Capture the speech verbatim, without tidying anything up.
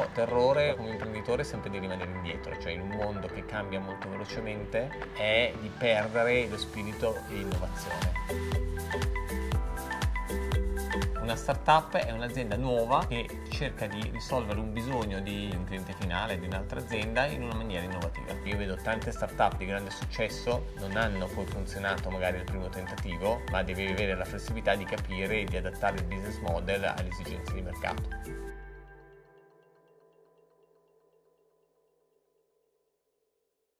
terrore come imprenditore è sempre di rimanere indietro, cioè in un mondo che cambia molto velocemente è di perdere lo spirito di innovazione. Una startup è un'azienda nuova che cerca di risolvere un bisogno di un cliente finale, di un'altra azienda, in una maniera innovativa. Io vedo tante startup di grande successo, non hanno poi funzionato magari al primo tentativo, ma devi avere la flessibilità di capire e di adattare il business model alle esigenze di mercato.